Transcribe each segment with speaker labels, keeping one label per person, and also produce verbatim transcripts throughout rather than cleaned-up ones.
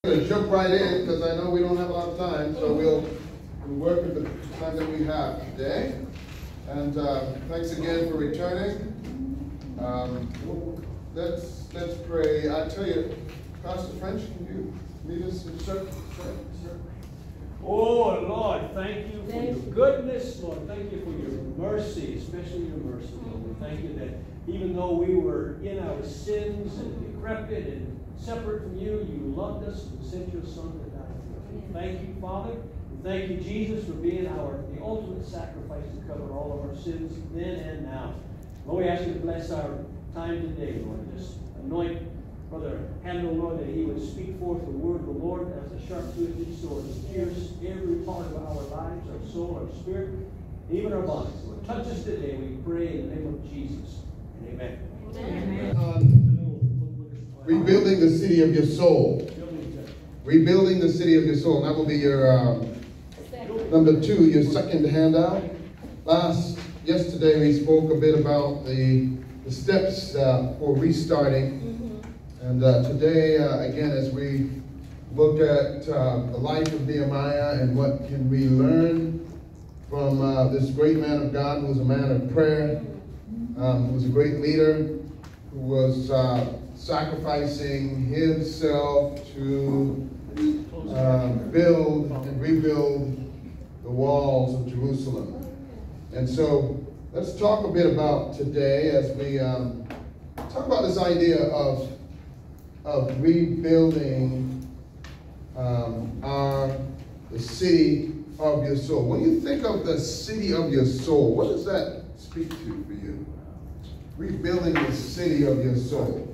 Speaker 1: to jump right in because I know we don't have a lot of time, so we'll, we'll work with the time that we have today. And uh, thanks again for returning. Um, let's let's pray. I tell you, Pastor French, can you lead us in sir, sir, sir?
Speaker 2: Oh Lord, thank you for your goodness, Lord. Thank you for your mercy, especially your mercy, Lord. We thank you that even though we were in our sins and decrepit and separate from you, you loved us and sent your Son to die for us. Thank you, Father. And thank you, Jesus, for being our the ultimate sacrifice to cover all of our sins then and now. Lord, we ask you to bless our time today, Lord. Just anoint Brother Handel, Lord, that he would speak forth the word of the Lord as a sharp-toothed sword to pierce every part of our lives, our soul, our spirit, even our bodies. Lord, touch us today, we pray in the name of Jesus. And amen.
Speaker 1: Amen. Um, rebuilding the city of your soul. Rebuilding the city of your soul. That will be your um, number two, your second handout. Last, yesterday we spoke a bit about the, the steps uh, for restarting. And uh, today, uh, again, as we look at uh, the life of Nehemiah and what can we learn from uh, this great man of God who was a man of prayer, um, who was a great leader, who was uh, sacrificing himself to uh, build and rebuild the walls of Jerusalem. And so let's talk a bit about today as we um, talk about this idea of of rebuilding um, our the city of your soul. When you think of the city of your soul, what does that speak to for you? Rebuilding the city of your soul.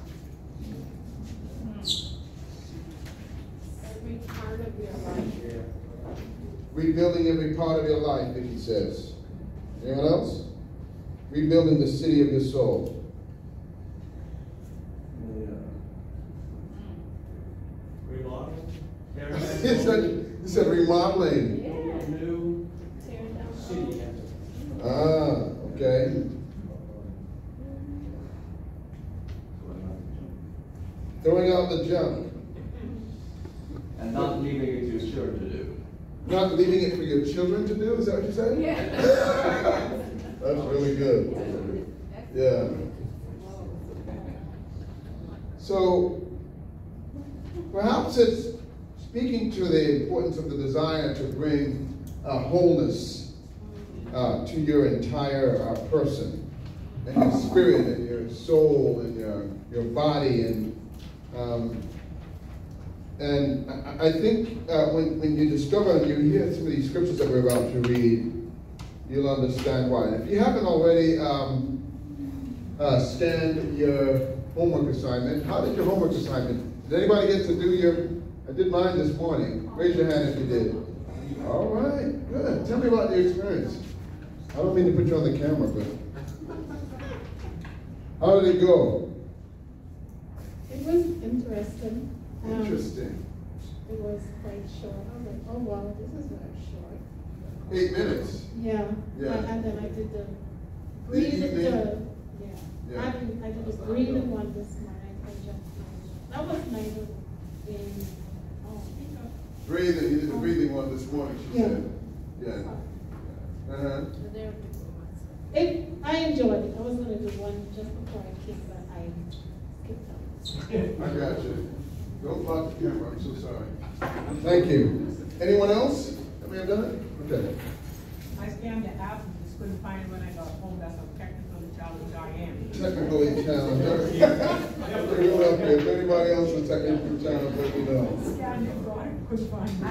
Speaker 3: Every part of your life.
Speaker 1: Rebuilding every part of your life, Vicky says. Anyone else? Rebuilding the city of your soul. He said, he said remodeling.
Speaker 3: Yeah.
Speaker 2: New city.
Speaker 1: Ah, okay. Throwing out the junk.
Speaker 4: And not leaving it to your children to do.
Speaker 1: Not leaving it for your children to do? Is that what you said?
Speaker 3: Yeah.
Speaker 1: That's really good. Yeah. So, perhaps it's speaking to the importance of the desire to bring uh, wholeness uh, to your entire uh, person, and your spirit, and your soul, and your your body, and um, and I, I think uh, when when you discover and you hear some of these scriptures that we're about to read, you'll understand why. And if you haven't already um, uh, scanned your homework assignment, how did your homework assignment? Did anybody get to do your? I did mine this morning. Raise your hand if you did. All right, good. Tell me about your experience. I don't mean to put you on the camera, but how did it go?
Speaker 3: It was interesting. Um,
Speaker 1: Interesting.
Speaker 3: It was quite short. I was like, oh wow, this is very short.
Speaker 1: Eight minutes.
Speaker 3: Yeah.
Speaker 1: Yeah.
Speaker 3: And, and then I did the
Speaker 1: The
Speaker 3: breathing.
Speaker 1: evening?
Speaker 3: The, yeah.
Speaker 1: Yeah.
Speaker 3: I did, I did the breathing one this morning. I just, that was nice. In, oh,
Speaker 1: Breathing. You did the breathing one this morning, she
Speaker 3: Yeah.
Speaker 1: said. Yeah. Uh-huh.
Speaker 3: It, I enjoyed it. I was going to do one just before I came, but I skipped out.
Speaker 1: I got you. Don't block the camera. I'm so sorry. Thank you. Anyone else that may have done it? Okay.
Speaker 5: I scanned the app and just couldn't find it when I got home. That's how technical challenge I am.
Speaker 1: Technically challenged. We'll help you. If anybody else is technically challenged, let me know.
Speaker 5: Scanned it, but I couldn't find it.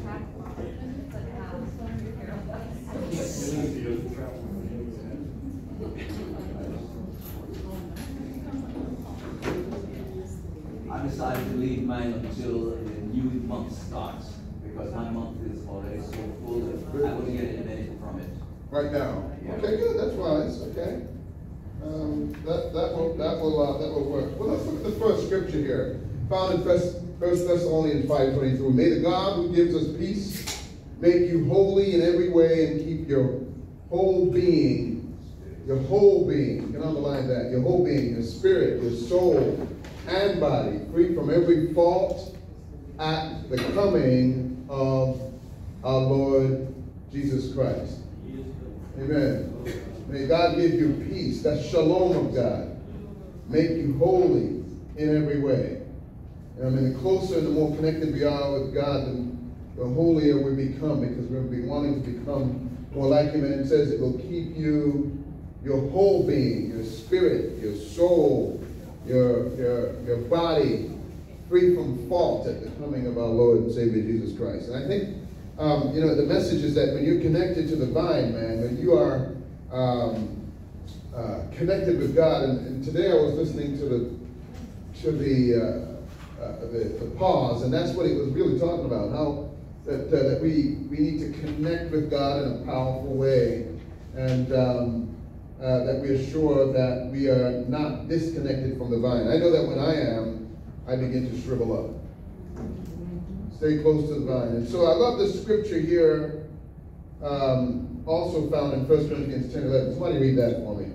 Speaker 4: I decided to leave mine until the new month starts because my month is already so full that I wouldn't get any benefit from it.
Speaker 1: Right now.
Speaker 4: Yeah.
Speaker 1: Okay, good. That's wise. Okay. Um, that that will that will uh, that will work. Well, let's look at the first scripture here, found in First Thessalonians five twenty-two. May the God who gives us peace make you holy in every way and keep your whole being, your whole being. You can underline that. Your whole being, your spirit, your soul, and body free from every fault at the coming of our Lord Jesus Christ. Amen. May God give you peace. That shalom of God. Make you holy in every way. And I mean, the closer and the more connected we are with God, the, the holier we become, because we'll be wanting to become more like Him. And it says it will keep you, your whole being, your spirit, your soul, your, your, your body, free from fault at the coming of our Lord and Savior Jesus Christ. And I think, um, you know, the message is that when you're connected to the vine, man, when you are um, uh, connected with God, and, and today I was listening to the to the, uh, uh, the the pause, and that's what it was really talking about, how that, uh, that we, we need to connect with God in a powerful way, and um, uh, that we are sure that we are not disconnected from the vine. I know that when I am, I begin to shrivel up. Stay close to the vine. And so I love the scripture here, um, also found in First Corinthians ten eleven. Somebody read that for me.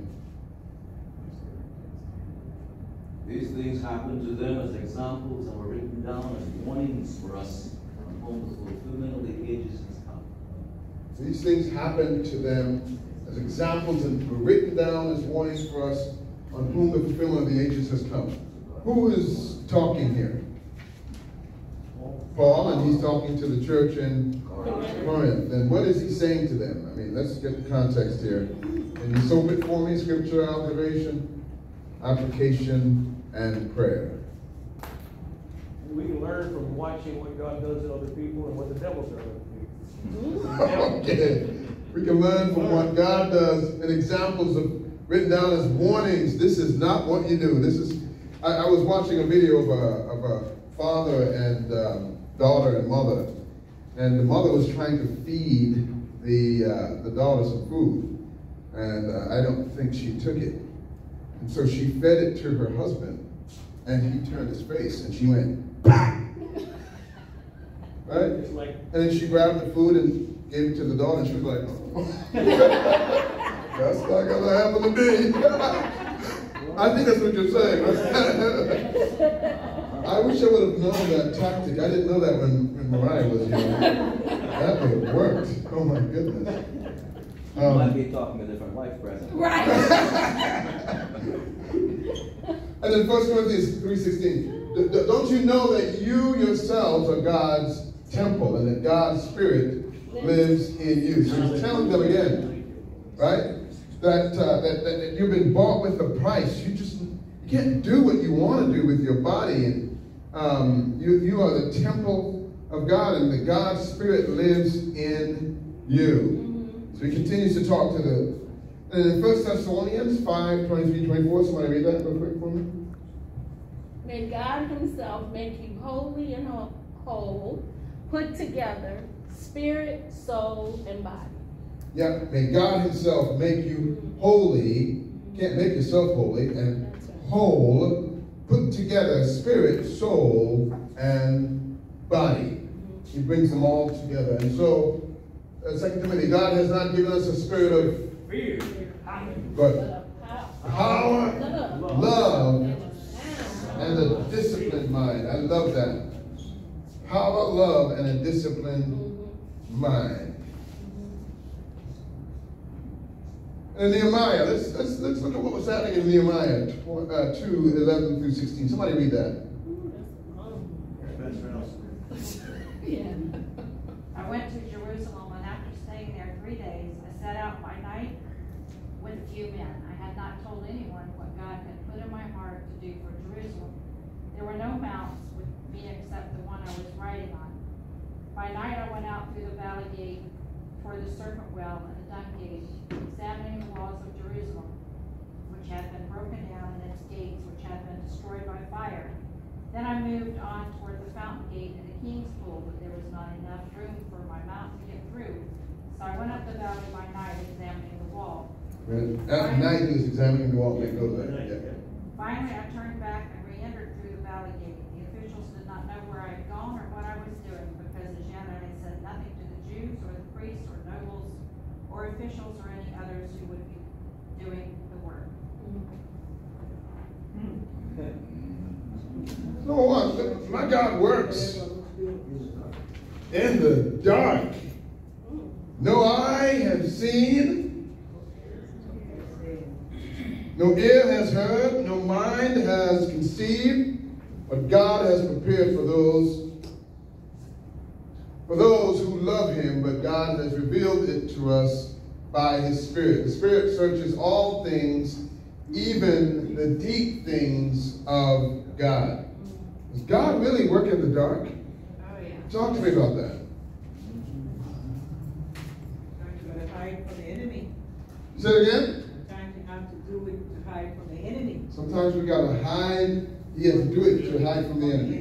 Speaker 4: These things happened to them as examples and were written down as warnings for us, on whom the fulfillment of the ages has come.
Speaker 1: These things happened to them as examples and were written down as warnings for us, on whom the fulfillment of the ages has come. Who is talking here? Paul, and he's talking to the church in Corinth. And what is he saying to them? I mean, let's get the context here. Can you soap it for me? Scripture, observation, application, and prayer.
Speaker 2: We can learn from watching what God does to other people and what the devil does to other people.
Speaker 1: Okay. We can learn from what God does and examples of written down as warnings. This is not what you do. This is. I, I was watching a video of a of a father and um, daughter and mother, and the mother was trying to feed the uh, the daughter some food, and uh, I don't think she took it, and so she fed it to her husband, and he turned his face, and she went, bah! Right?
Speaker 2: It's like,
Speaker 1: And then she grabbed the food and gave it to the daughter, and she was like, oh. That's not gonna happen to me. I think that's what you're saying. I wish I would have known that tactic. I didn't know that when, when Mariah was young. That would have worked. Oh my goodness.
Speaker 4: You might
Speaker 1: Um,
Speaker 4: be talking a different life present.
Speaker 3: Right.
Speaker 1: and then First Corinthians three sixteen. Don't you know that you yourselves are God's temple and that God's Spirit lives in you? So he's telling them again, right? That, uh, that, that, that you've been bought with a price. You just you can't do what you want to do with your body. And um, you, you are the temple of God, and the God's Spirit lives in you. So he continues to talk to the, and in First Thessalonians five, twenty-three, twenty-four, somebody read that real quick for me.
Speaker 6: May God himself make you holy and whole, put together, spirit, soul, and body.
Speaker 1: Yeah, may God himself make you holy. You can't make yourself holy, and whole, put together, spirit, soul, and body. He brings them all together. And so, uh, Second Timothy, God has not given us a spirit of
Speaker 2: fear,
Speaker 1: but power, love, and a disciplined mind. I love that. Power, love, and a disciplined mind. And Nehemiah, let's, let's, let's look at what was happening in Nehemiah uh, two, eleven through sixteen. Somebody read that.
Speaker 6: Yeah.
Speaker 7: I went to Jerusalem, and after staying there three days, I set out by night with a few men. I had not told anyone what God had put in my heart to do for Jerusalem. There were no mounts with me except the one I was riding on. By night I went out through the valley gate toward the serpent well and the dung gate, examining the walls of Jerusalem, which had been broken down, and its gates, which had been destroyed by fire. Then I moved on toward the fountain gate and the king's pool, but there was not enough room for my mount to get through. So I went up the valley by night, examining the wall.
Speaker 1: At night he was examining the wall. Make note of that. Yeah.
Speaker 7: Finally, I turned back and re-entered through the valley gate. The officials did not know where I had gone or what I was doing, because as yet I had said nothing to the Jews or the priests or nobles or officials or any others who would be doing the work.
Speaker 1: Number one, my God works in the dark. No eye has seen, no ear has heard, no mind has conceived, what God has prepared for those, for those who love him, but God has revealed it to us by his Spirit. The Spirit searches all things, even the deep things of God. Does God really work in the dark?
Speaker 7: Oh, yeah.
Speaker 1: Talk to me about that.
Speaker 5: Sometimes you gotta hide from the enemy.
Speaker 1: Say it again.
Speaker 5: Sometimes you have to do it to hide from the enemy.
Speaker 1: Sometimes we gotta hide. He has to do it to hide from the enemy.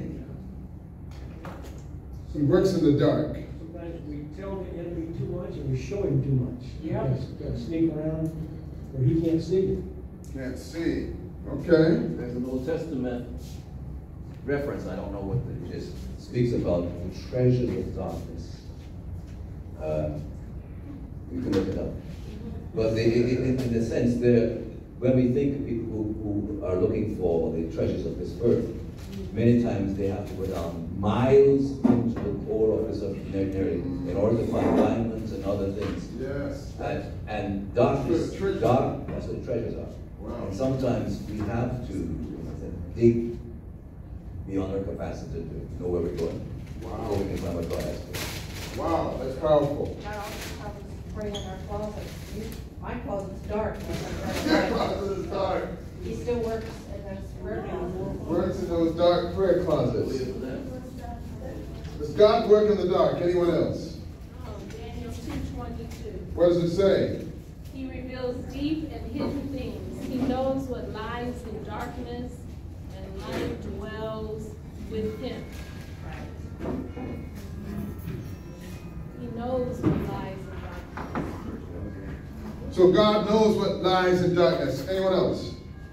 Speaker 1: He works in the dark.
Speaker 2: Sometimes we tell the enemy too much and we show him too much.
Speaker 5: Yeah.
Speaker 2: You gotta- gotta sneak around where he can't see you.
Speaker 1: Can't see. Okay.
Speaker 4: There's an Old Testament reference, I don't know what it is, speaks about the treasures of darkness. Uh, you can look it up. But the, in, in the sense there, when we think of people who, who are looking for the treasures of this earth, many times they have to go down miles into the core of this earth in order to find diamonds and other things.
Speaker 1: Yes.
Speaker 4: And, and darkness,
Speaker 1: Tre- treasure.
Speaker 4: dark, that's what treasures are.
Speaker 1: Wow.
Speaker 4: And sometimes we have to dig beyond our capacity to know where we're going.
Speaker 1: Wow.
Speaker 4: So we can find what God has for us.
Speaker 1: Wow, that's powerful.
Speaker 7: God also helps us pray in our closet. My closet's dark.
Speaker 1: Your closet is dark.
Speaker 7: He still works in those prayer closets.
Speaker 1: Works in those dark prayer closets. Does God work in the dark? Anyone else?
Speaker 6: Um, Daniel two twenty-two.
Speaker 1: What does it say?
Speaker 6: He reveals deep and hidden things. He knows what lies in darkness, and light dwells with him. He knows what lies in darkness.
Speaker 1: So God knows what lies in darkness. Anyone else?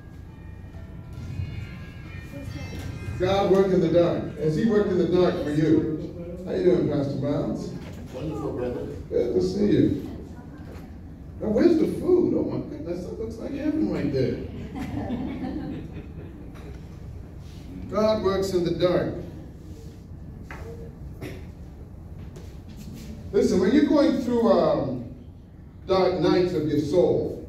Speaker 1: God worked in the dark. Has he worked in the dark for you? How you doing, Pastor Miles?
Speaker 8: Wonderful, brother.
Speaker 1: Good to see you. Now, where's the food? Oh my goodness, that looks like heaven right there. God works in the dark. Listen, when you're going through um, dark nights of your soul,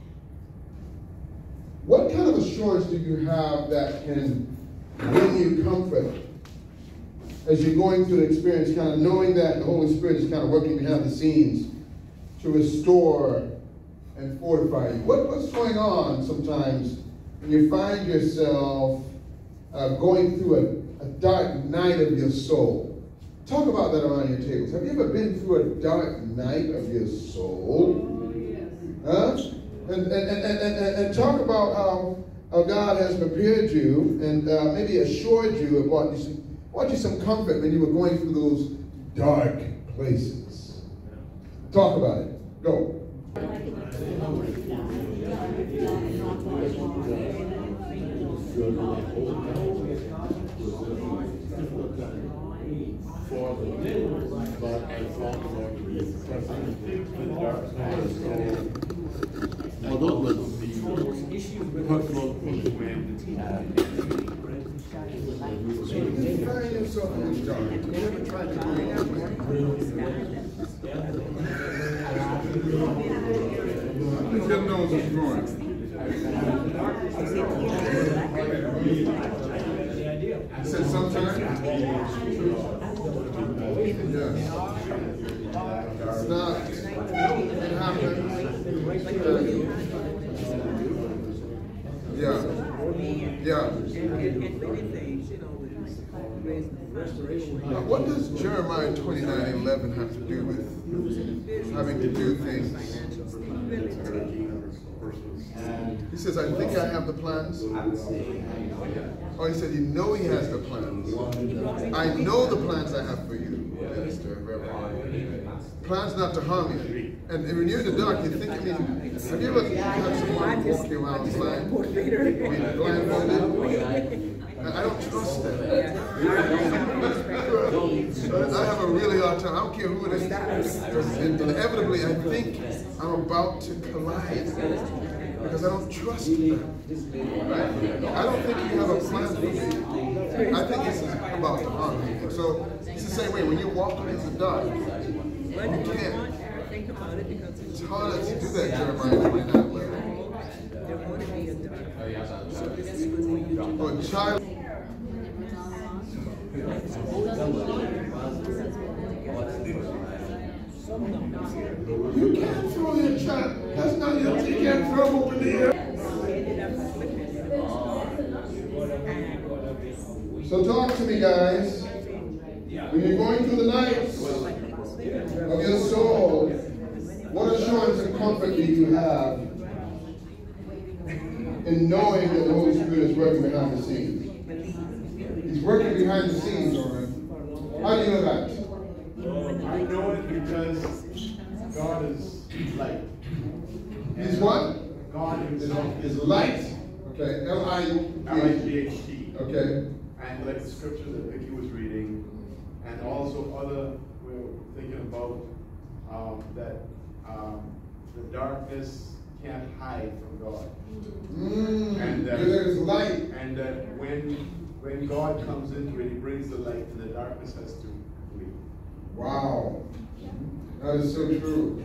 Speaker 1: what kind of assurance do you have that can bring you comfort as you're going through the experience, kind of knowing that the Holy Spirit is kind of working behind the scenes to restore and fortify you? What, what's going on sometimes when you find yourself uh, going through a, a dark night of your soul? Talk about that around your tables. Have you ever been through a dark night of your soul?
Speaker 5: Oh, yes.
Speaker 1: Huh? And, and, and, and, and, and talk about how, how God has prepared you and uh, maybe assured you and brought you, some, brought you some comfort when you were going through those dark places. Talk about it. Go.
Speaker 8: For the middle, but I found the Lord to be present in the dark night of soul. Although the workload for the man that he had.
Speaker 1: So you find yourself in the dark. Have you ever tried to go Who knows what's going? I said sometimes. Yes. It's not. It happens. Yeah. Yeah. Now, what does Jeremiah twenty-nine eleven have to do with having to do things? He says, I think I have the plans. Oh, he said, you know he has the plans. I know the plans I have for you, Minister Reverend. Plans not to harm you. And when you're in the dark, you think, I mean, have you ever had someone walking around blind? I mean, blindfolded? I don't trust that. I have a really hard time. I don't care who it is. And inevitably, I think I'm about to collide. because I don't trust them. Right? I don't think you have a plan for me. I think this is about the honor. And so it's the same way when you're walking in the dark. You can't.
Speaker 9: Think about it because
Speaker 1: It's hard to do that, Jeremiah twenty-nine eleven.
Speaker 9: they want to be a dark. So that's when you
Speaker 1: For a child. You can't throw your child. That's not your. You can't throw them over there. So talk to me, guys. When you're going through the nights of your soul, what assurance and comfort do you have in knowing that the Holy Spirit is working behind the scenes? He's working behind the scenes, Lauren. How do you know that?
Speaker 8: I know it because God is light.
Speaker 1: He's what?
Speaker 8: God himself
Speaker 1: Is light. Okay, L I
Speaker 8: L I G H T.
Speaker 1: Okay.
Speaker 8: And like the scripture that Vicky was reading, and also other, we were thinking about um, that um, the darkness can't hide from God.
Speaker 1: Mm,
Speaker 8: And that,
Speaker 1: there is light.
Speaker 8: And that when when God comes into it, he brings the light, and the darkness has to flee.
Speaker 1: Wow. That is so true.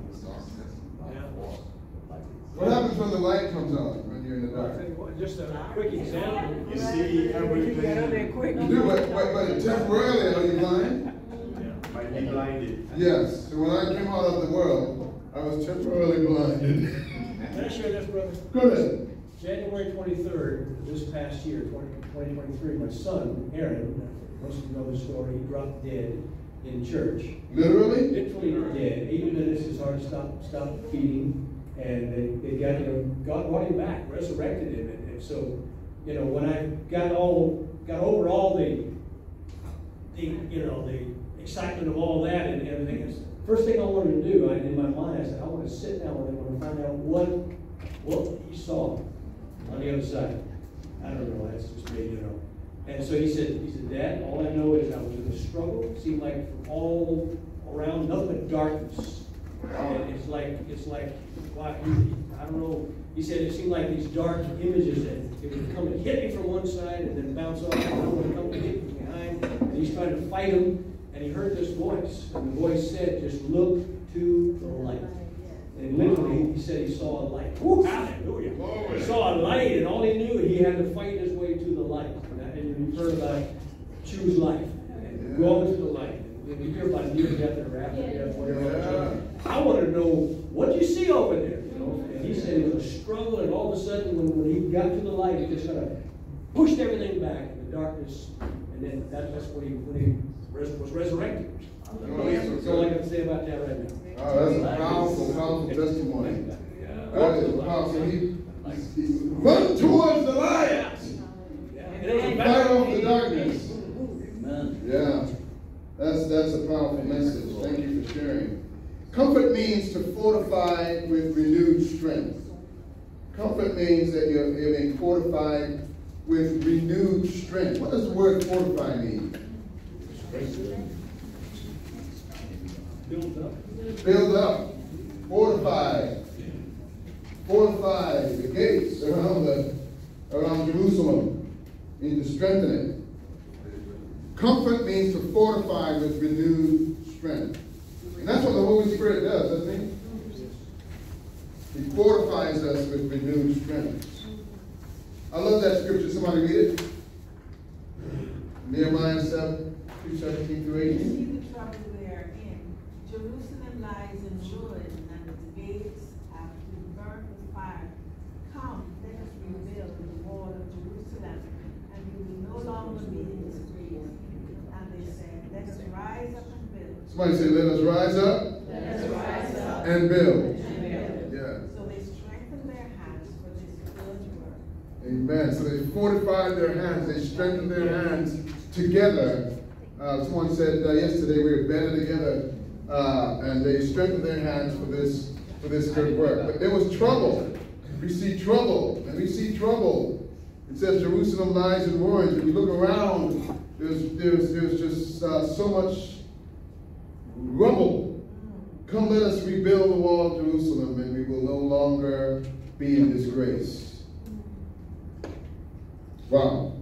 Speaker 1: What happens when the light comes on when you're in the dark?
Speaker 2: Just a quick example.
Speaker 8: You see everything.
Speaker 1: Do, but, but, but temporarily, are you blind?
Speaker 8: Might be blinded.
Speaker 1: Yes. So when I came out of the world, I was temporarily blinded.
Speaker 2: Can I share this, brother?
Speaker 1: Go ahead.
Speaker 2: January twenty-third, this past year, twenty twenty-three, my son, Aaron, most of you know the story, he dropped dead in church.
Speaker 1: Literally?
Speaker 2: Literally dead. Eight minutes, his heart stopped, stopped beating, and they, they got him, God brought him back, resurrected him. And, and so, you know, when I got all, got over all the, the, you know, the excitement of all that and everything, is first thing I wanted to do, I, in my mind, I said, I want to sit down with him and find out what, what he saw on the other side. I don't know, that's just me, you know. And so he said, he said, Dad, all I know is I was in a struggle. It seemed like from all around, nothing but darkness. And it's like, it's like, wow, he, I don't know. He said it seemed like these dark images that it would come and hit me from one side and then bounce off, and it would come and hit me behind. And he's trying to fight him, and he heard this voice. And the voice said, just look to the light. And literally, he said he saw a light. Woo, hallelujah. He saw a light, and all he knew, he had to fight his way to the light. And you've heard about choose life and go into the light. And you hear about near death or after death, whatever. I want to know, what did you see over there? You know? And he said it was a struggle, and all of a sudden, when, when he got to the light, he just kind of pushed everything back in the darkness. And then that, that's when he, when he res was resurrected. That's all I got to say about that right now.
Speaker 1: Oh, that's a powerful, powerful testimony. That is powerful. He, he run towards the light. Fight off the darkness. Amen. Yeah. That's that's a powerful message. Thank you for sharing. Comfort means to fortify with renewed strength. Comfort means that you're, you're being fortified with renewed strength. What does the word fortify mean?
Speaker 2: Build up.
Speaker 1: Build up. Fortify. Fortify the gates around the around Jerusalem. Means to strengthen it. Comfort means to fortify with renewed strength. And that's what the Holy Spirit does, doesn't he? He fortifies us with renewed strength. I love that scripture. Somebody read it. Nehemiah seven, seventeen through eighteen.
Speaker 10: See the trouble they are in. Jerusalem lies in ruin, and its gates have been burnt with fire. Come, let us rebuild the wall of Jerusalem, and we will no longer be in disgrace. And they said, let us rise up and build.
Speaker 1: Somebody say, let us rise up,
Speaker 10: Let us rise up
Speaker 1: and build.
Speaker 10: and build.
Speaker 1: Yeah.
Speaker 10: So they strengthened their hands for this good work.
Speaker 1: Amen. So they fortified their hands. They strengthened their hands together. Uh, someone said uh, yesterday we were better together, uh, and they strengthened their hands for this for this good work. But there was trouble. We see trouble, and we see trouble. It says Jerusalem lies in ruins. If you look around, there's there's there's just uh, so much rubble. Come, let us rebuild the wall of Jerusalem, and we will no longer be in disgrace. Wow.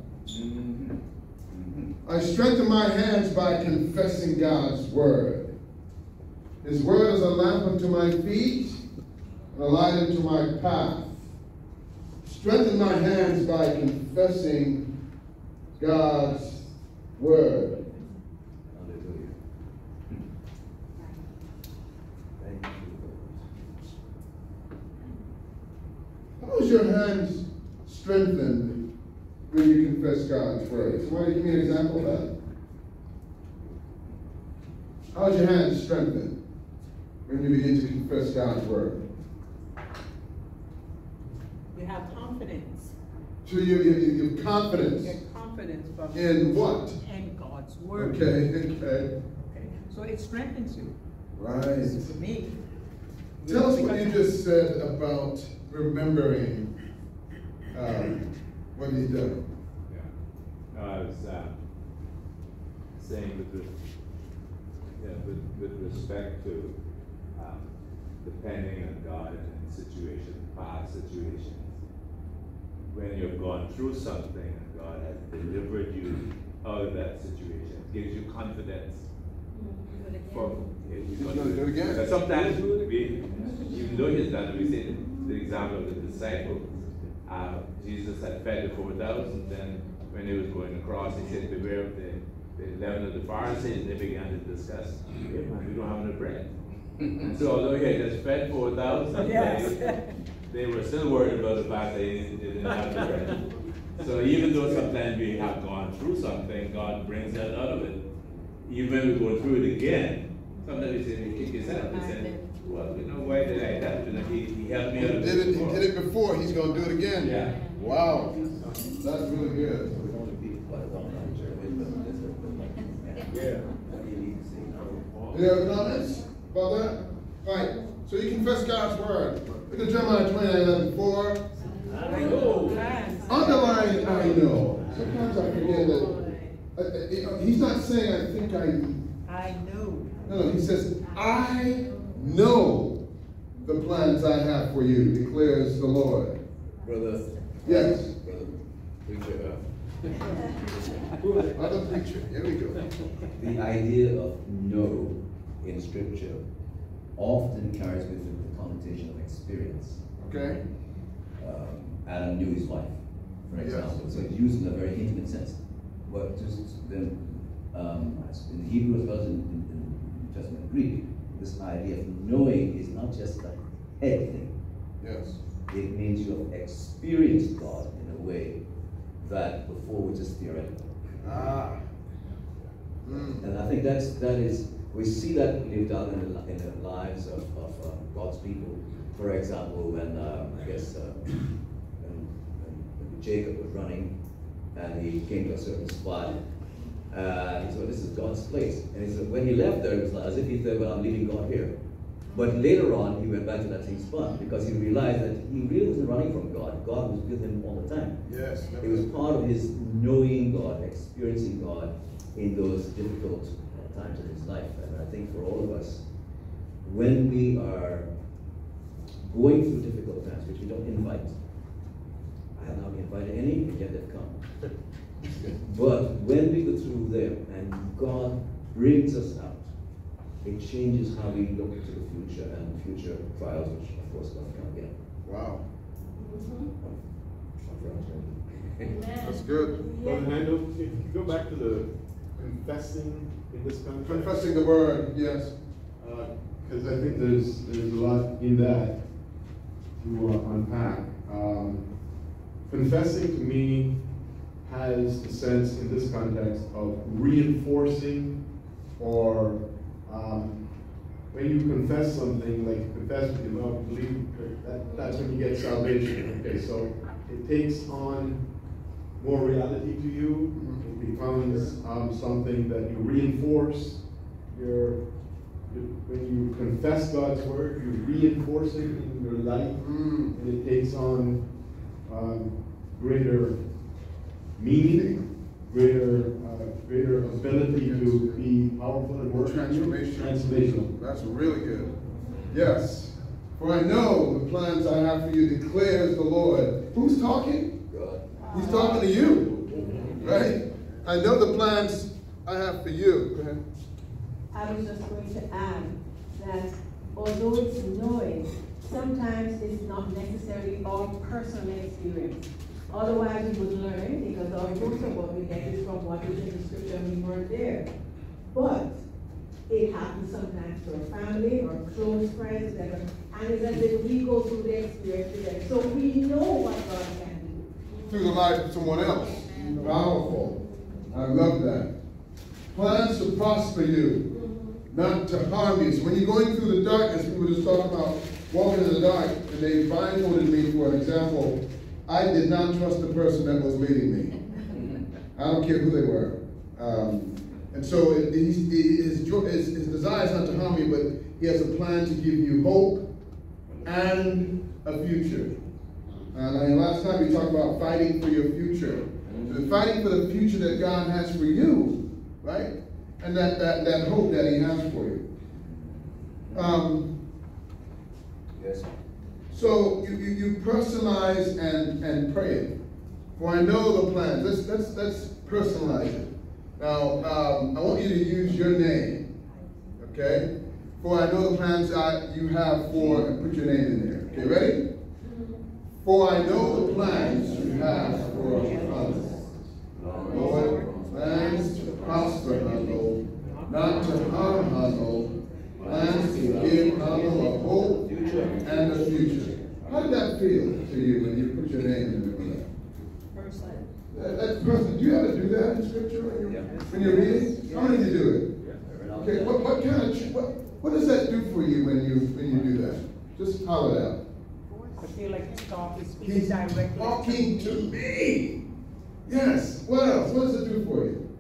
Speaker 1: I strengthen my hands by confessing God's word. His word is a lamp unto my feet and a light unto my path. Strengthen my hands by confessing God's word.
Speaker 4: Hallelujah. Thank you, Lord.
Speaker 1: How is your hands strengthened when you confess God's word? Somebody give me an example of that. How is your hands strengthened when you begin to confess God's word?
Speaker 5: You have confidence.
Speaker 1: So you, you, you have confidence.
Speaker 5: You get confidence from
Speaker 1: In what?
Speaker 5: in God's word.
Speaker 1: Okay, okay.
Speaker 5: Okay. So it strengthens you.
Speaker 1: Right.
Speaker 5: For me.
Speaker 1: Tell us what
Speaker 5: because-
Speaker 1: you just said about remembering um, what he's done.
Speaker 11: Yeah. I was uh, saying with, re- yeah, with, with respect to um, depending on God in situations, past situations, when you've gone through something and God has delivered you out of that situation, it gives you confidence. For, yeah,
Speaker 1: He's gonna do it again.
Speaker 11: But sometimes we, even though he's done it, we see the, the example of the disciples. Uh, Jesus had fed the four thousand, then when he was going across, he said, beware of the, the eleven of the Pharisees. They began to discuss, hey man, we don't have enough bread. And so although he had just fed four thousand,
Speaker 5: Yes.
Speaker 11: they, they were still worried about the fact that they didn't, they didn't have the bread. So even though sometimes we have gone through something, God brings us out of it. Even when we go through it again, sometimes we say, we kick yourself. We say, well, you know, why did I that? You know, he, he helped me out
Speaker 1: He
Speaker 11: of
Speaker 1: did
Speaker 11: this
Speaker 1: it, he
Speaker 11: before.
Speaker 1: did it before, he's going to do it again.
Speaker 11: Yeah.
Speaker 1: Wow. That's really good.
Speaker 4: We don't repeat what I don't like, Jeremy, but that's a-
Speaker 11: Yeah.
Speaker 4: What do you need to say now?
Speaker 1: Any other comments about that? All right. So you confess God's word. Look at Jeremiah twenty-nine eleven. For
Speaker 5: I know.
Speaker 1: underline, I know. Sometimes I forget that. uh, uh, He's not saying, I think I.
Speaker 5: I know.
Speaker 1: No, no, he says, I know the plans I have for you, declares the Lord.
Speaker 4: Brother.
Speaker 1: Yes.
Speaker 4: Brother, preacher,
Speaker 1: Other preacher. Here we go.
Speaker 4: the idea of know in scripture often carries with it the connotation of experience.
Speaker 1: Okay.
Speaker 4: Um, Adam knew his wife, for
Speaker 1: Yes.
Speaker 4: example, so it's used in a very intimate sense. But just then, um, in Hebrew as well as in, in, in New Testament Greek, this idea of knowing is not just a head thing.
Speaker 1: Yes.
Speaker 4: It means you have experienced God in a way that before was just theoretical.
Speaker 1: Ah. Mm.
Speaker 4: And I think that's that is we see that lived out in the, in the lives of, of uh, God's people. For example, when uh, I guess uh, when, when Jacob was running and he came to a certain spot, uh, he said, "This is God's place." And he said, when he left there, it was like, as if he said, "Well, I'm leaving God here." But later on, he went back to that same spot because he realized that he really wasn't running from God. God was with him all the time.
Speaker 1: Yes.
Speaker 4: It was part of his knowing God, experiencing God in those difficult uh, times in his life. And I think for all of us, when we are going through difficult times, which we don't invite, I have not invited any, and yet they've come. But when we go through them and God brings us out, it changes how we look to the future and future trials, which of course going to come again.
Speaker 1: Wow.
Speaker 6: Amen.
Speaker 1: That's good.
Speaker 11: Brother Handel, if you go back to the confessing in this context.
Speaker 1: Confessing the word, yes.
Speaker 8: Because I think there's there's a lot in that to uh, unpack. Um, confessing to me has the sense in this context of reinforcing, or um, when you confess something, like you confess with your mouth, believe, that, that's when you get salvation. Okay, so it takes on more reality to you. It becomes um, something that you reinforce. Your, your, when you confess God's word, you reinforce it in your life,
Speaker 1: Mm.
Speaker 8: and it takes on um, greater meaning, greater uh, greater ability to be powerful and work.
Speaker 1: Transformation.
Speaker 8: Transformational.
Speaker 1: That's really good. Yes. For I know the plans I have for you, declares the Lord. Who's talking?
Speaker 4: God.
Speaker 1: He's talking to you, right? I know the plans I have for you. Go ahead.
Speaker 10: I was just going to add that although it's noise, sometimes it's not necessarily our personal experience. Otherwise, we would learn, because our most of what we get is from what is in the scripture and we weren't there. But it happens sometimes to our family or close friends, whatever. And it's as if we go through the experience together. So we know what God can do.
Speaker 1: Through the life of someone else. Powerful. I love that. Plans to prosper you, not to harm you. So when you're going through the darkness, we were just talking about walking in the dark, and they blindfolded me for an example. I did not trust the person that was leading me. I don't care who they were. Um, and so it, it, his, his, his, his desire is not to harm you, but he has a plan to give you hope and a future. And last time we talked about fighting for your future. So fighting for the future that God has for you, right? And that, that, that hope that he has for you. Um,
Speaker 4: Yes.
Speaker 1: So you, you, you personalize and, and pray it. For I know the plans. Let's, let's, let's personalize it. Now, um, I want you to use your name. Okay? For I know the plans I, you have for, and put your name in there. Okay, ready? For I know the plans you have for us. Lord, plans to prosper us, not to harm us, plans to give us a hope and a future. How did that feel to you when you put your name in the middle of that? That, that person, do you ever do that in scripture when you're, when you're reading? How many of you do it? Okay, what, what kind of, what, what does that do for you when you when you do that? Just holler it out.
Speaker 5: I feel like he's talking, speaking
Speaker 1: He's
Speaker 5: directly.
Speaker 1: talking to me. Yes. What else? What does it do for you?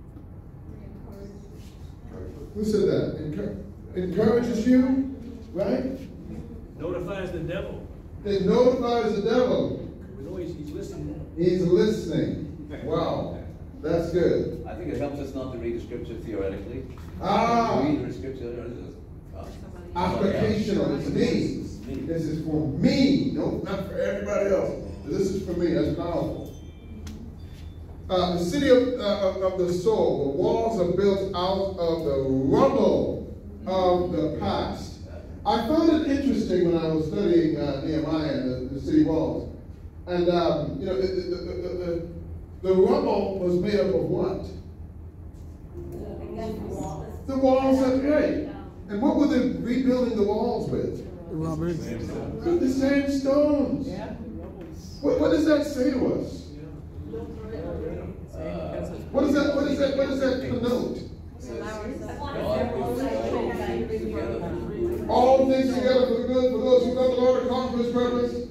Speaker 1: Who said that? Encour- encourages you, right?
Speaker 2: Notifies the devil.
Speaker 1: It notifies the devil.
Speaker 2: We know he's, he's listening.
Speaker 1: He's listening. Wow. That's good.
Speaker 4: I think it helps us not to read the scripture theoretically.
Speaker 1: Ah.
Speaker 4: Read the scripture. It's just, uh,
Speaker 1: Applicational. It's me. This is for me. No, not for everybody else. This is for me. That's powerful. Uh, the city of, uh, of, of the soul. The walls are built out of the rubble of the past. I found it interesting when I was studying uh, Nehemiah and the, the city walls. And, um, you know, the, the, the, the, the rubble was made up of what? The walls are great. And what were they rebuilding the walls with?
Speaker 12: Rubber.
Speaker 1: The same stones. What, what does that say to us? What is that? What is that? What does that connote? All things together for the good for those who love the Lord and called for his purpose.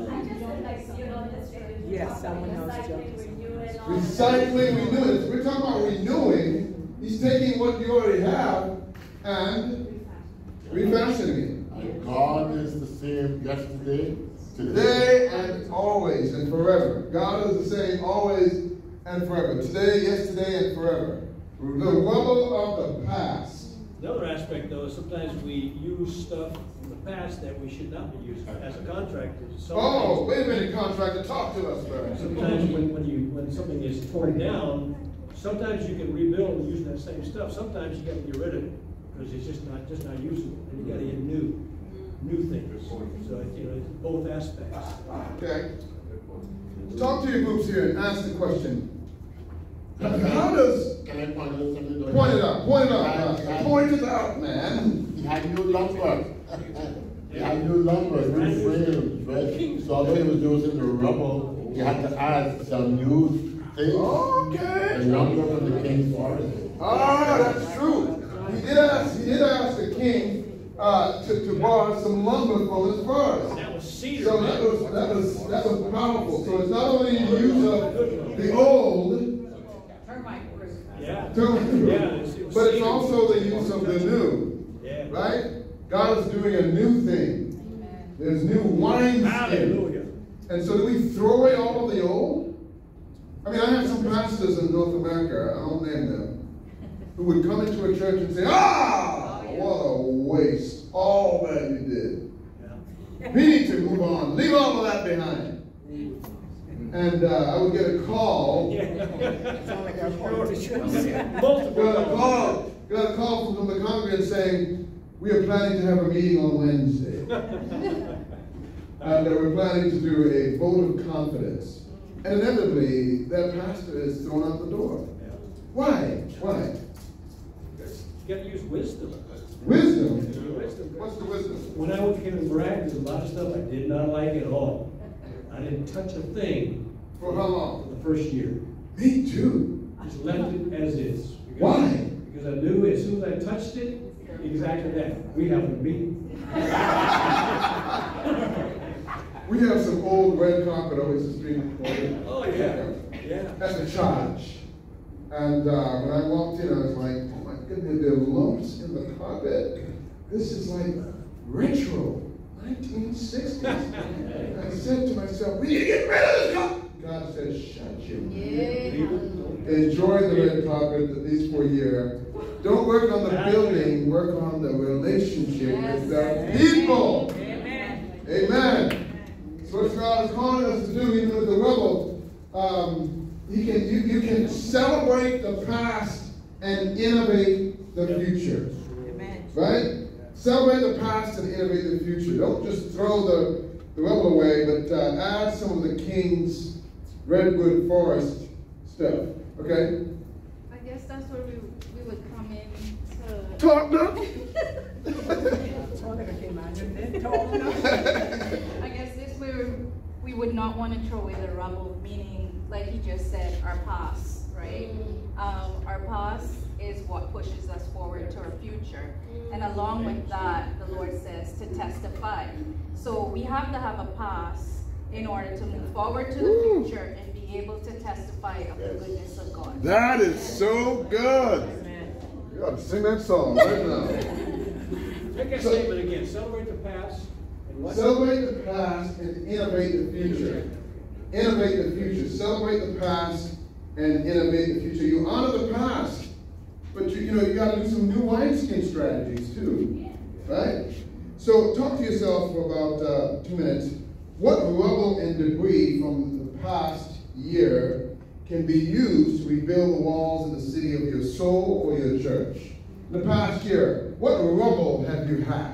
Speaker 5: Yes, someone else jumped.
Speaker 1: Recycling, renewing. We're talking about renewing. He's taking what you already have and refashioning it.
Speaker 12: And God is the same yesterday,
Speaker 1: Today and always and forever. God is the same always and forever. Today, yesterday, and forever. The rubble of the past.
Speaker 2: The other aspect, though, is sometimes we use stuff from the past that we should not be using as a contractor.
Speaker 1: Oh, wait a minute, contractor, talk to us first.
Speaker 2: Sometimes when, when you when something is torn down, sometimes you can rebuild using that same stuff. Sometimes you got to get rid of it because it's just not just not usable, and you got to get new new things. So you know, it's both aspects.
Speaker 1: Okay. Talk to your groups here and ask the question. How does
Speaker 12: Can I point out something?
Speaker 1: point it out? Point it out.
Speaker 12: He had-
Speaker 1: Point it out, man.
Speaker 12: He had new lumber. He had new lumber, new frames, right? So although he was using the rubble, he had to add some new things.
Speaker 1: Okay.
Speaker 12: The lumber from the king's forest.
Speaker 1: Ah, that's true. He did ask. He did ask the king uh, to, to borrow some lumber from his forest.
Speaker 2: That was cedar.
Speaker 1: So that was that was that was powerful. So it's not only the use of the old,
Speaker 7: Termite proof.
Speaker 2: Yeah.
Speaker 1: to-
Speaker 2: Yeah, it's- it was
Speaker 1: but it's
Speaker 2: cedar.
Speaker 1: also the use of the new.
Speaker 2: Yeah.
Speaker 1: Right? God is doing a new thing. There's new wine
Speaker 2: Hallelujah.
Speaker 1: And so do we throw away all of the old? I mean, I have some pastors in North America, I won't name them, who would come into a church and say, ah, what a waste, all that you did. We need to move on. Leave all of that behind. And uh, I would get a call.
Speaker 2: Multiple.
Speaker 1: Got a call. Got a call from the congregant saying, we are planning to have a meeting on Wednesday. And uh, we're planning to do a vote of confidence. And inevitably, that pastor is thrown out the door. Why? Why?
Speaker 2: You gotta use wisdom.
Speaker 1: Wisdom?
Speaker 2: Wisdom.
Speaker 1: What's the wisdom?
Speaker 2: When I came to Bragg, there's a lot of stuff I did not like at all. I didn't touch a thing.
Speaker 1: For how long?
Speaker 2: For the first year.
Speaker 1: Me too.
Speaker 2: Just left it as is. Because,
Speaker 1: Why?
Speaker 2: Because I knew as soon as I touched it, exactly that. We have a meeting.
Speaker 1: We have some old red carpet always the street.
Speaker 2: Oh, yeah. Yeah.
Speaker 1: That's a charge. And uh, when I walked in, I was like, oh my goodness, there are lumps in the carpet. This is like retro, nineteen sixties. I said to myself, we need to get rid of this carpet. God said, shut your mouth. Yeah. Enjoy the red carpet these four years. Don't work on the building, work on the relationship yes. with the people. Amen. Amen. So what God is calling us to do, even with the rebel, um, he can, you, you can celebrate the past and innovate the future. Amen. Right? Celebrate the past and innovate the future. Don't just throw the, the rebel away, but uh, add some of the king's redwood forest stuff. Okay?
Speaker 13: I guess that's where we, we would come in to...
Speaker 1: Talk now!
Speaker 13: I guess this where we would not want to throw away the rubble, meaning, like he just said, our past, right? Um, our past is what pushes us forward to our future. And along with that, the Lord says to testify. So we have to have a past in order to move forward to the future and be able to testify of the goodness of God.
Speaker 1: That is so good. You ought to sing that song right now.
Speaker 2: Make that so, statement again. Celebrate the past. And what?
Speaker 1: Celebrate the past and innovate the future. Innovate the future. Celebrate the past and innovate the future. You honor the past, but you, you know you got to do some new wineskin strategies too, right? So talk to yourself for about uh, two minutes. What rubble and debris from the past year can be used to rebuild the walls in the city of your soul or your church? In the past year, what rubble have you had?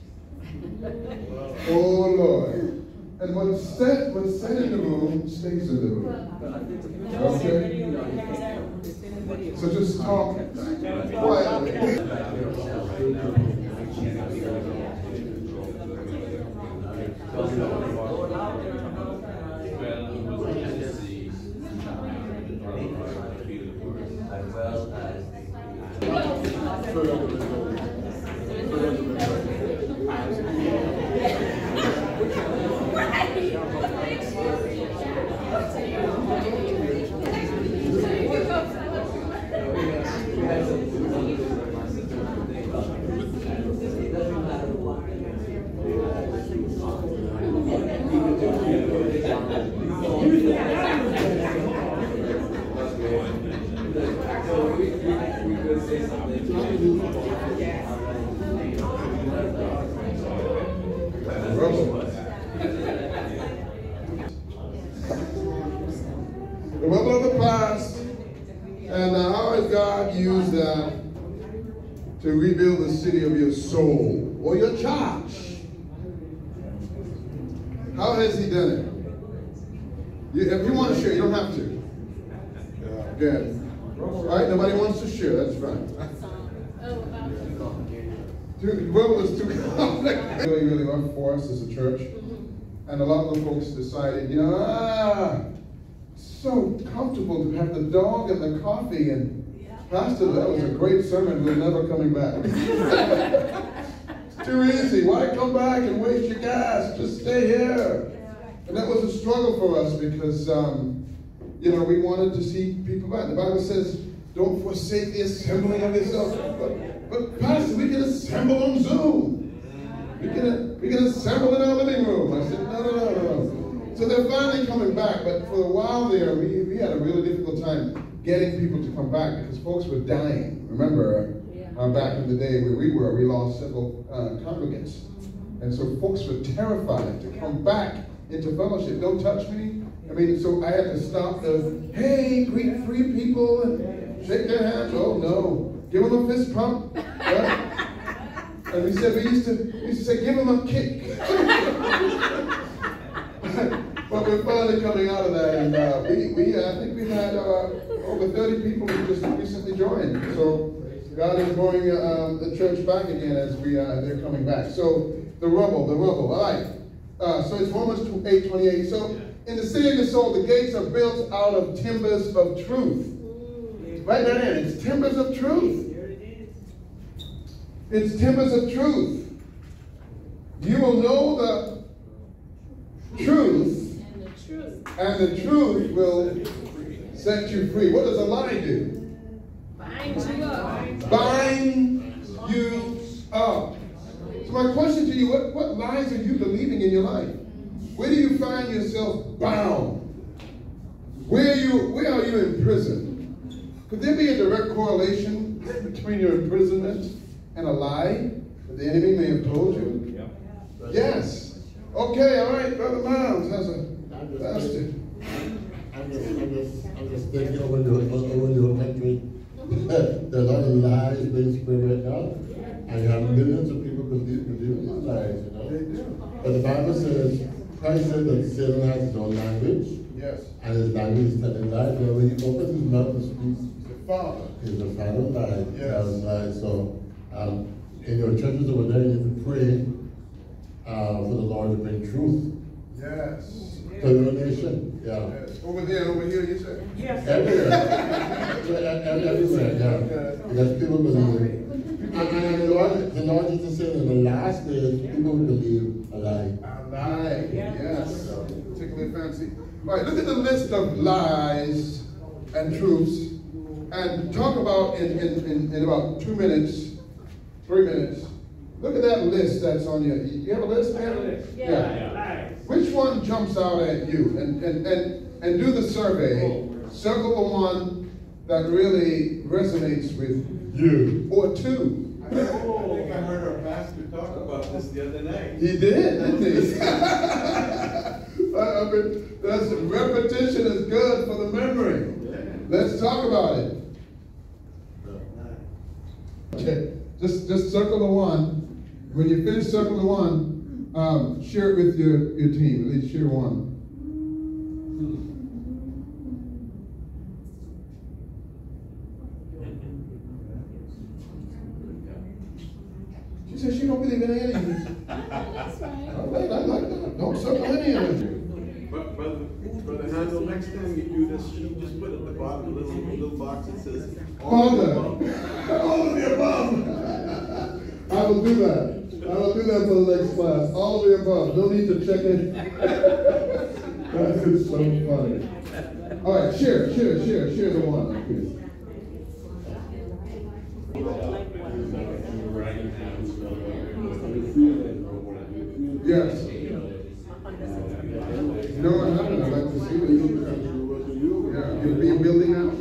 Speaker 1: Oh Lord. And what's said, what's said in the room stays in the room. Okay? So just talk quietly. The rubble of the past, and uh, how has God used that to rebuild the city of your soul or your church? How has he done it? You, if you want to share, you don't have to. Good. All right, nobody wants to share, that's fine. The rubble is too complex. Really, really rough for us as a church. And a lot of the folks decided, you know, ah, so comfortable to have the dog and the coffee, and Pastor, that was a great sermon, we're never coming back. It's too easy, why come back and waste your gas, just stay here. And that was a struggle for us because, um, you know, we wanted to see people back. The Bible says, don't forsake the assembling of yourselves. But, but Pastor, we can assemble on Zoom. We can, we can assemble in our living room. I said, no, no, no, no. So they're finally coming back, but for a while there, we, we had a really difficult time getting people to come back because folks were dying. Remember, yeah. uh, back in the day where we were, we lost several uh, congregants. And so folks were terrified to come back into fellowship. Don't touch me. I mean, so I had to stop the, hey, greet three people and shake their hands. Oh, no. Give them a fist pump. Right? And we said, we used to, we used to say, give them a kick. But we're finally coming out of that. And uh, we, we uh, I think we've had uh, over thirty people who just recently joined. So God is growing uh, the church back again as we uh, they're coming back. So the rubble, the rubble. All right. Uh, so it's Romans eight twenty-eight. So in the city of your soul, the gates are built out of timbers of truth. Write that in. It's timbers of truth. It's timbers of truth. You will know the truth,
Speaker 6: And the truth.
Speaker 1: and the truth will set you free. What does a lie do?
Speaker 6: Bind you up.
Speaker 1: Bind you up. So my question to you, what, what lies are you believing in your life? Where do you find yourself bound? Where are you, where are you in prison? Could there be a direct correlation between your imprisonment and a lie that the enemy may have told you?
Speaker 11: Yep.
Speaker 1: Yes. Okay, all right, Brother Miles has a pastor.
Speaker 12: I'm just, I'm just, I'm just thinking over your, over your country. There's a lot of lies being spread right now. And you have millions of people believe, believing these lies, you know.
Speaker 1: They do.
Speaker 12: But the Bible says, Christ said that Satan has his own language.
Speaker 1: Yes.
Speaker 12: And his language is telling lies. But when he opens his mouth to speak,
Speaker 1: The Father.
Speaker 12: he's the father of lies.
Speaker 1: Yes.
Speaker 12: He tells lies. So um, in your churches over there, you can pray uh, for the Lord to bring truth
Speaker 1: Yes.
Speaker 12: to your nation. Yeah.
Speaker 1: Yes. Over there and over here, you said?
Speaker 5: Yes.
Speaker 12: Everywhere. Everywhere, everywhere, yeah. Because people believe. And, and the Lord, the Lord Jesus said in the last days, people will believe a lie.
Speaker 1: A lie. Yes. Particularly fancy. All right, look at the list of lies and truths and talk about in, in, in, in about two minutes, three minutes. Look at that list that's on your, you have a list, man?
Speaker 6: Yeah.
Speaker 1: Yeah. Which one jumps out at you? And, and, and, and do the survey. Circle the one that really resonates with you. Or two.
Speaker 14: I think I heard our pastor talk about this the other night.
Speaker 1: He did, didn't he? I mean, that's, repetition is good for the memory. Let's talk about it. Okay, just, just circle the one. When you finish circle the one, um, share it with your, your team. At least share one. She said she don't believe in any of this.
Speaker 6: That's right.
Speaker 1: All right, I like that. Don't circle any of it.
Speaker 14: But brother, brother Handel, next time you do this, you just put at the bottom a little, little box that says all of the above.
Speaker 1: All of the above. I will do that. I will do that for the next class. All of the above. No need to check it. That is so funny. All right, share, share, share, share the one, please. Yes. No, I haven't. I'd like to see what you Yeah, you'll be building out.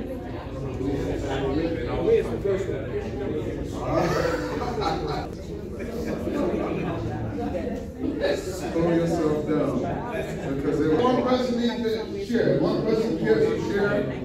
Speaker 1: Slow yourself down. Because if one person needs to share, one person cares to share.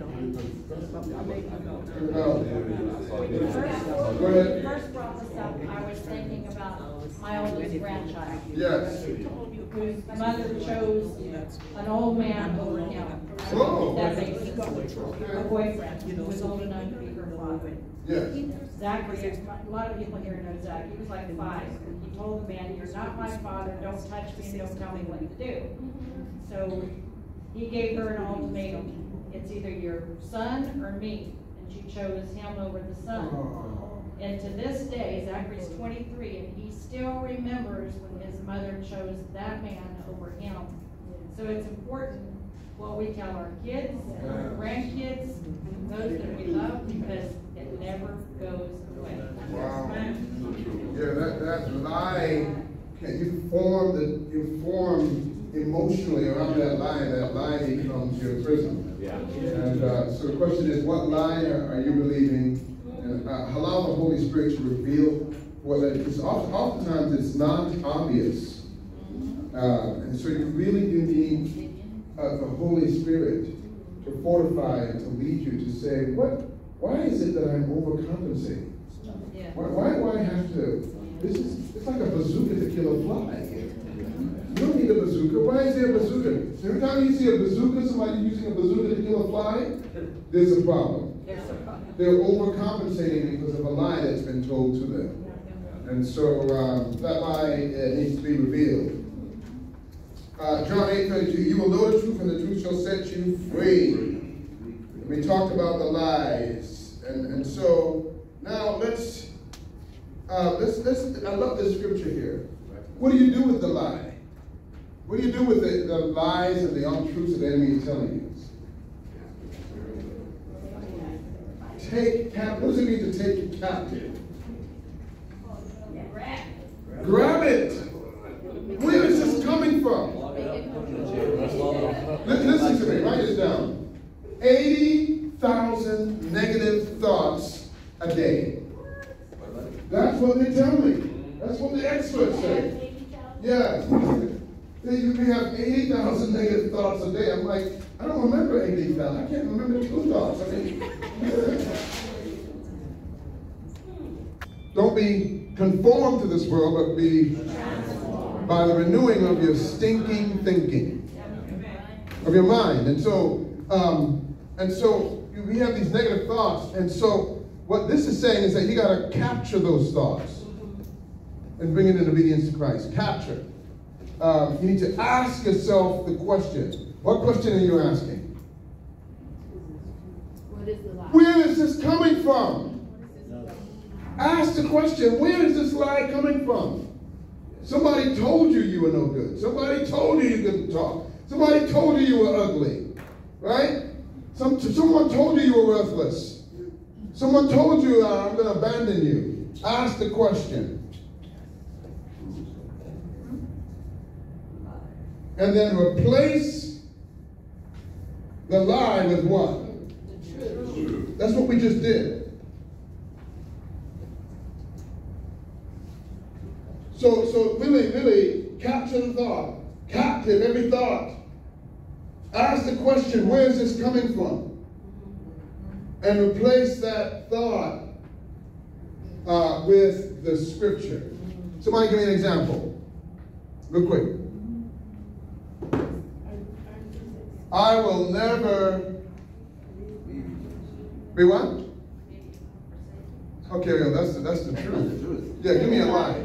Speaker 1: Go ahead.
Speaker 7: First brought this up, I was thinking about my oldest grandchild.
Speaker 1: Yes.
Speaker 7: Whose mother chose an old man over him.
Speaker 1: Whoa.
Speaker 7: That makes sense. Her boyfriend, who was old enough to be her father.
Speaker 1: Yes.
Speaker 7: Zachary, a lot of people here know Zach, he was like five. He told the man, "You're not my father, don't touch me, and don't tell me what to do." So he gave her an ultimatum. It's either your son or me. And she chose him over the son. And to this day, Zachary's twenty-three, and he still remembers when his mother chose that man over him. So it's important what we tell our kids, our grandkids, those that we love, because it never goes away.
Speaker 1: Wow. Yeah, that, that lie, can you form the, you form emotionally around that lie, that lie becomes your prison.
Speaker 11: Yeah.
Speaker 1: And uh, so the question is, what lie are, are you believing? And uh, allow the Holy Spirit to reveal well, it's often, oftentimes it's not obvious. Uh, and so you really do need uh, the Holy Spirit to fortify and to lead you to say, what, why is it that I'm overcompensating? Why, why do I have to, this is, it's like a bazooka to kill a fly. You don't need a bazooka. Why is there a bazooka? Every time you see a bazooka, somebody using a bazooka to kill a fly, there's a problem. They're overcompensating because of a lie that's been told to them. And so um, that lie uh, needs to be revealed. Uh, John eight thirty-two, you will know the truth and the truth shall set you free. We talked about the lies. And, and so now let's, uh, let's, let's, I love this scripture here. What do you do with the lie? What do you do with the, the lies and the untruths that the enemy is telling you? Take cap. What does it mean to take it captive? Grab it. Where is this coming from? Listen to me. Write this down. eighty thousand negative thoughts a day. That's what they tell me. That's what the experts say. Yeah. You may have eighty thousand negative thoughts a day. I'm like, I don't remember eighty thousand. I can't remember two thoughts. I mean, don't be conformed to this world, but be by the renewing of your stinking thinking, of your mind. And so, um, and so we have these negative thoughts. And so what this is saying is that you got to capture those thoughts and bring it in obedience to Christ. Capture. Um, you need to ask yourself the question. What question are you asking?
Speaker 6: What is the lie?
Speaker 1: Where is this coming from? Ask the question, where is this lie coming from? Somebody told you you were no good. Somebody told you you couldn't talk. Somebody told you you were ugly. Right? Some, someone told you you were worthless. Someone told you, uh, I'm going to abandon you. Ask the question. And then replace the lie with what? The truth. That's what we just did. So, so really, really capture the thought. Captive every thought. Ask the question, where is this coming from? And replace that thought uh, with the scripture. Somebody give me an example. Real quick. I will never be what? Okay, well, that's the, that's the truth. Yeah, give me a lie.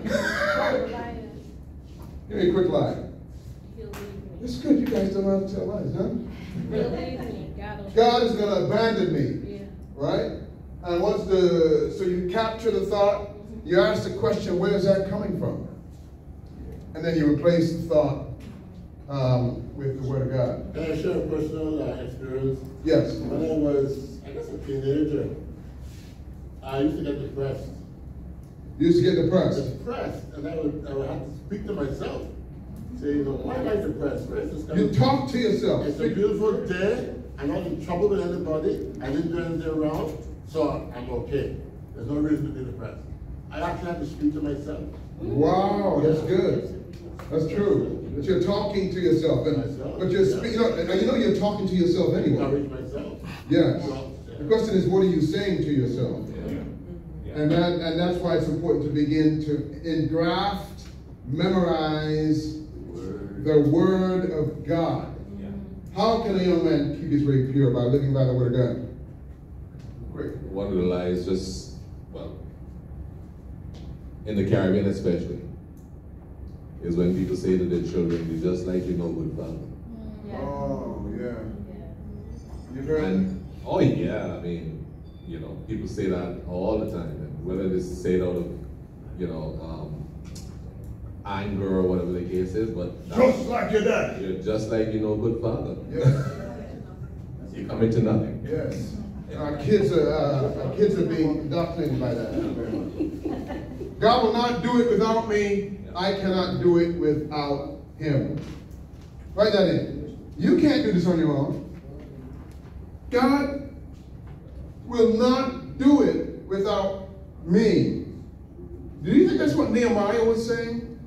Speaker 1: Give me a quick lie. It's good. You guys don't know how to tell lies, huh? God is going to abandon me, right? And what's the? So you capture the thought. You ask the question, where is that coming from? And then you replace the thought um, with the Word of God.
Speaker 12: Can I share a personal uh, experience?
Speaker 1: Yes.
Speaker 12: When I was, I guess, a teenager, I used to get depressed.
Speaker 1: You used to get depressed?
Speaker 12: Depressed. And I would, I would have to speak to myself. Say, you know, why am I depressed? Where is this coming
Speaker 1: You talk to yourself.
Speaker 12: It's a beautiful day. I'm not in trouble with anybody. I didn't do anything wrong. So I'm okay. There's no reason to be depressed. I actually have to speak to myself.
Speaker 1: Wow, that's good. That's true. But you're talking to yourself. And,
Speaker 12: myself,
Speaker 1: but you're speaking, you know, and you know you're talking to yourself anyway.
Speaker 12: Encourage myself.
Speaker 1: Yes. The question is, what are you saying to yourself?
Speaker 11: Yeah. Yeah.
Speaker 1: And that and that's why it's important to begin to engraft, memorize the Word of God.
Speaker 11: Yeah.
Speaker 1: How can a young man keep his way pure? By living by the Word of God. Quick.
Speaker 15: One of the lies, just, well, in the Caribbean especially, is when people say to their children, you're just like your no good father.
Speaker 1: Yeah. Oh, yeah. You heard
Speaker 15: and, oh, yeah, I mean, you know, people say that all the time. And whether they say it out of, you know, um, anger or whatever the case is, but
Speaker 1: just like your dad.
Speaker 15: You're just like your no good father.
Speaker 1: Yes.
Speaker 15: You're coming to nothing.
Speaker 1: Yes. Our kids are uh, our kids are being indoctrinated by that. God will not do it without me. I cannot do it without Him. Write that in. You can't do this on your own. God will not do it without me. Do you think that's what Nehemiah was saying?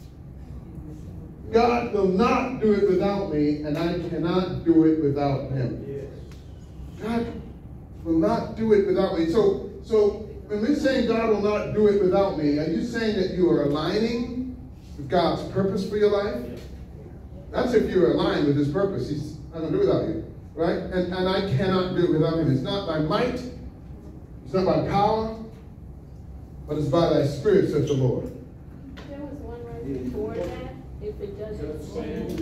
Speaker 1: God will not do it without me, and I cannot do it without him. God will not do it without me. So, so when we're saying God will not do it without me, are you saying that you are aligning with God's purpose for your life? That's if you're aligned with his purpose. He's not going to do it without you. Right? And, and I cannot do it without him. It's not by might, it's not by power, but it's by thy spirit, says the Lord.
Speaker 6: There was one right before that. If it doesn't stand,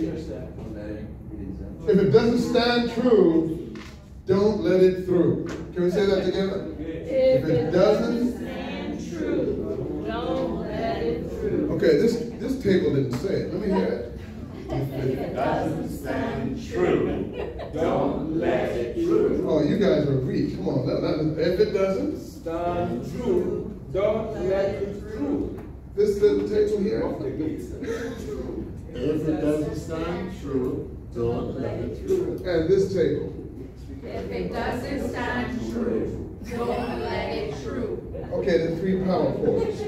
Speaker 1: if it doesn't stand true, don't let it through. Can we say that together?
Speaker 6: If it doesn't stand true, don't let it through.
Speaker 1: Okay, this this table didn't say it. Let me hear it.
Speaker 2: If it doesn't stand true, don't let it through.
Speaker 1: Oh, you guys are weak. Come on. That, that, if it doesn't
Speaker 2: stand true, don't let it through.
Speaker 1: This little table here.
Speaker 12: If it doesn't stand true, don't let it through.
Speaker 1: And this table.
Speaker 6: If it doesn't stand true, don't let it through.
Speaker 1: Okay, the three power chords.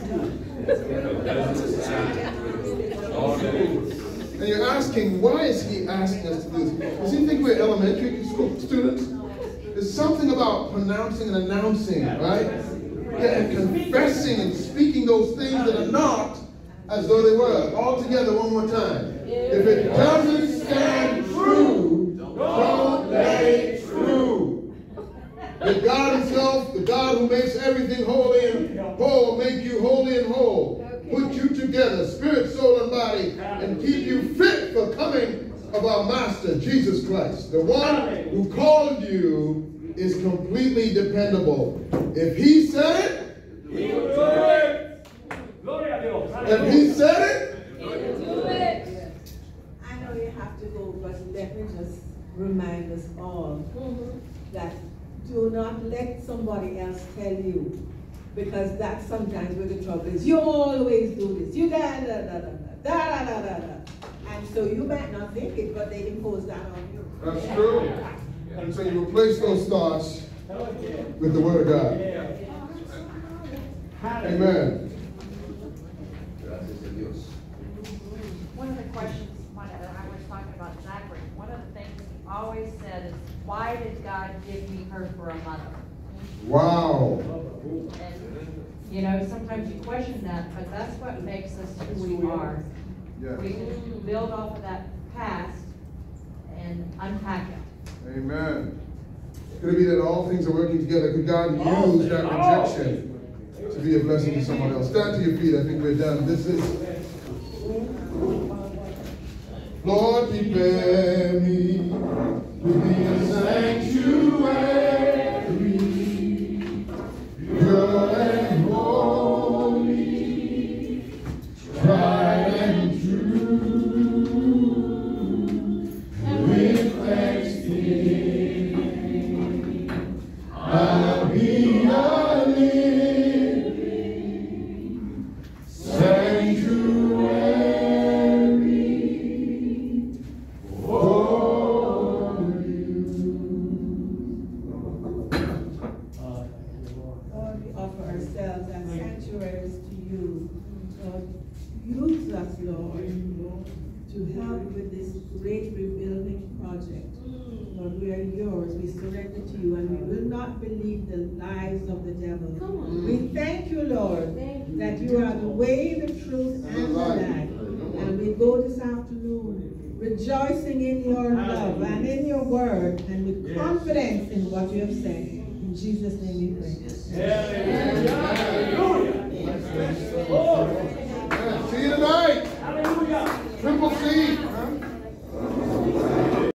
Speaker 1: And you're asking, why is he asking us to do this? Does he think we're elementary school students? There's something about pronouncing and announcing, right? Yeah, and confessing and speaking those things that are not as though they were. All together one more time. If it doesn't stand true, don't let it through. That God himself, the God who makes everything holy and whole, make you holy and whole. Put you together, spirit, soul, and body, and keep you fit for coming of our Master, Jesus Christ. The one who called you is completely dependable. If he said it,
Speaker 2: he will do it.
Speaker 1: If he said it,
Speaker 6: he will do it.
Speaker 10: I know you have to go, but let me just remind us all mm-hmm. that do not let somebody else tell you, because that's sometimes where the trouble is. You always do this. You da da da da da da da da da. And so you might not think it, but they impose that on you.
Speaker 1: That's true. And so you replace those thoughts with the Word of God. Amen.
Speaker 7: One of the questions when I was talking about Zachary, one of the things he always said is, why did God give me her for a mother?
Speaker 1: Wow.
Speaker 7: And, you know, sometimes you question that, but that's what makes us who we are.
Speaker 1: Yes.
Speaker 7: We can build off of that past and unpack it.
Speaker 1: Amen. Could it be that all things are working together? Could God use that rejection to be a blessing to someone else? Stand to your feet. I think we're done. This is... Lord, prepare me to be a sanctuary, pure and holy, tried and true, with thanksgiving, I'll be a living sanctuary.
Speaker 10: Use us, Lord, to help with this great rebuilding project. Lord, we are yours. We surrender to you, and we will not believe the lies of the devil. We thank you, Lord, thank you. that you are the way, the truth, and the life. And we go this afternoon rejoicing in your love and in your word, and with confidence in what you have said. In Jesus' name we pray.